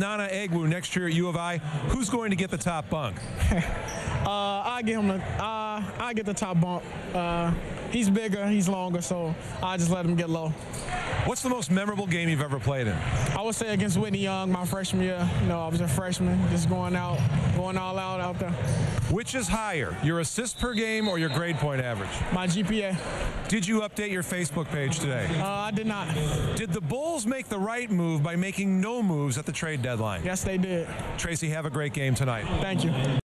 Unana Egwu next year at U of I. Who's going to get the top bunk? I get the top bunk. He's bigger, he's longer, so I just let him get low. What's the most memorable game you've ever played in? I would say against Whitney Young, my freshman year. I was a freshman, just going all out out there. Which is higher, your assists per game or your grade point average? My GPA. Did you update your Facebook page today? I did not. Did the Bulls make the right move by making no moves at the trade deadline? Yes, they did. Tracy, have a great game tonight. Thank you.